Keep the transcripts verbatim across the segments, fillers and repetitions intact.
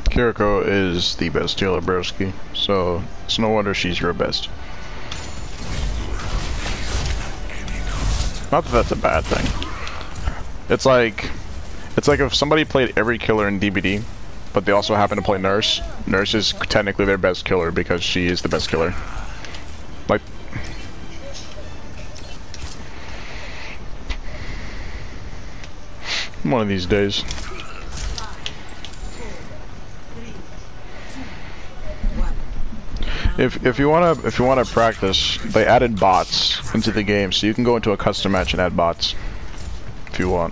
Kiriko is the best healer, broski, so it's no wonder she's your best. Not that that's a bad thing. It's like, it's like if somebody played every killer in D B D, but they also happen to play Nurse. Nurse is technically their best killer because she is the best killer. Like, one of these days. If if you wanna if you wanna practice, they added bots into the game, so you can go into a custom match and add bots if you want.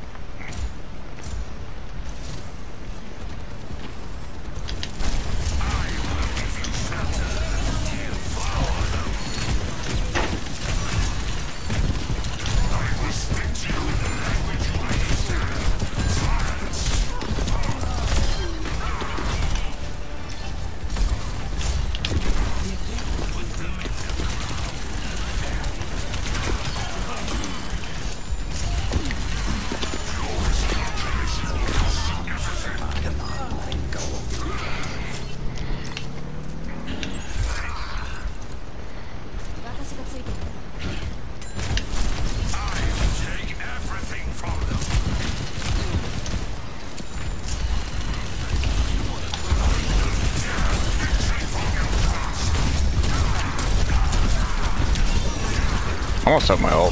I almost have my ult.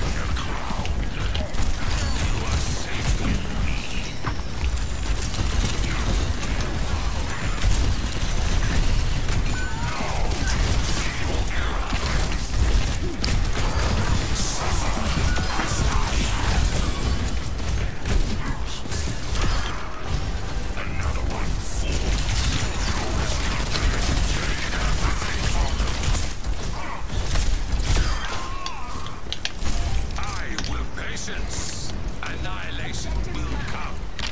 Annihilation will come.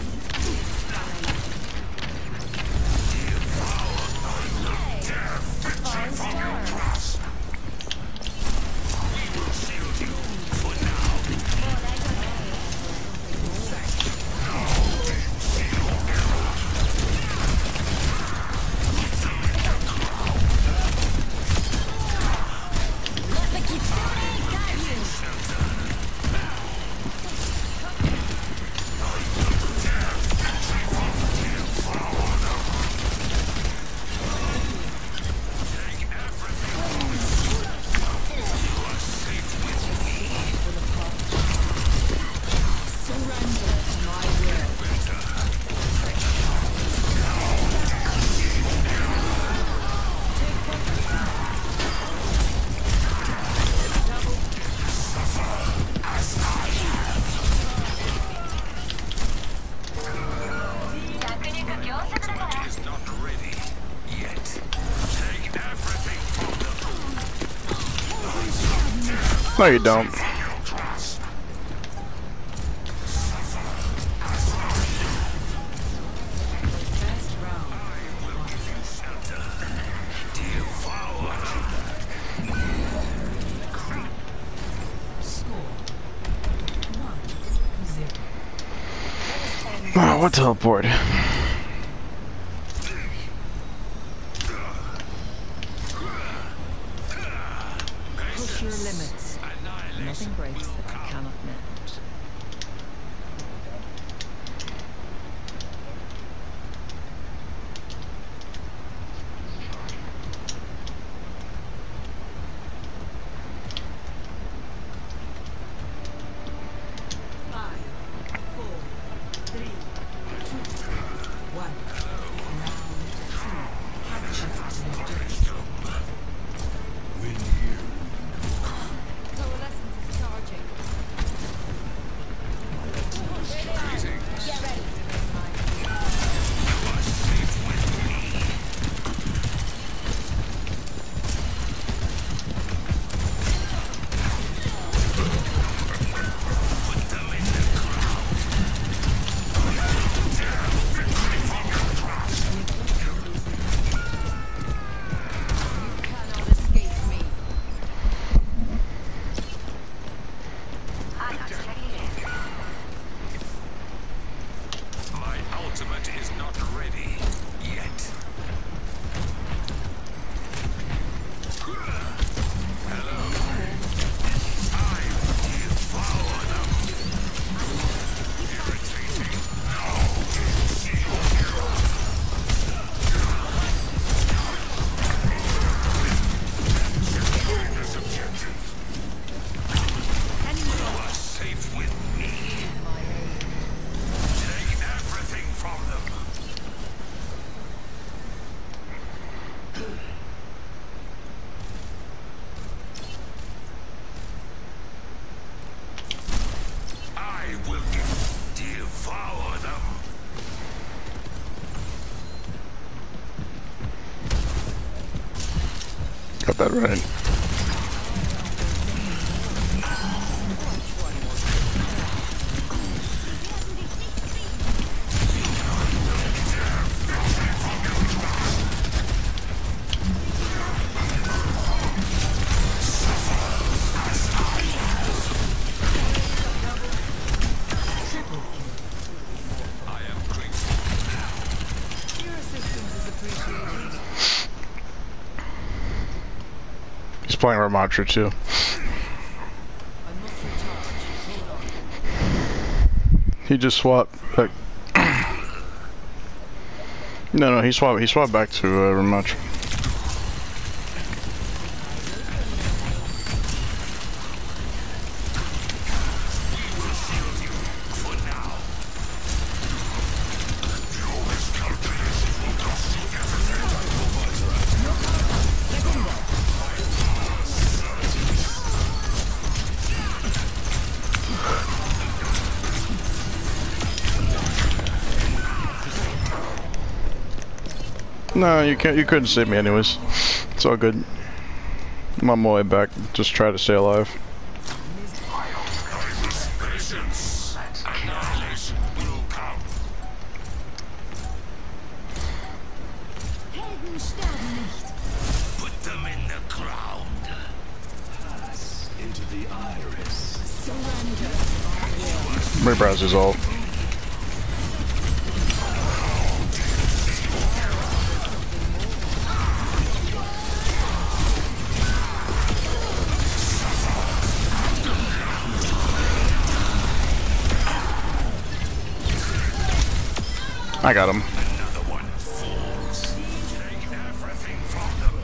We will shield you for now. No, you don't. Oh, what teleport? Push your limits. Nothing breaks that I cannot mend. Five, four, three, two, one. Round two. Coalescence is charging. Get ready. Got that right. He's playing Ramattra too. He just swapped back. No, no, he swapped. He swapped back to uh, Ramattra. No, you can't. You couldn't save me anyways. It's all good. I'm on my way back. Just try to stay alive. Put them in the ground. Into the iris. Rebrowse his ult. I got him. Another one falls. Take everything from them.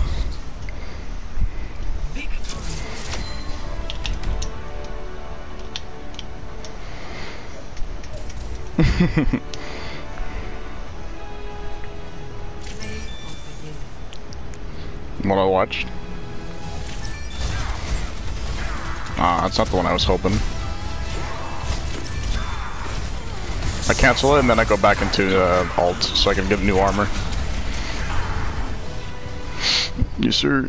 What I watched? Ah, that's not the one I was hoping. I cancel it and then I go back into uh, alt so I can get new armor. Yes, sir.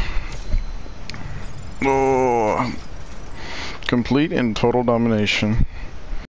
Oh, complete and total domination.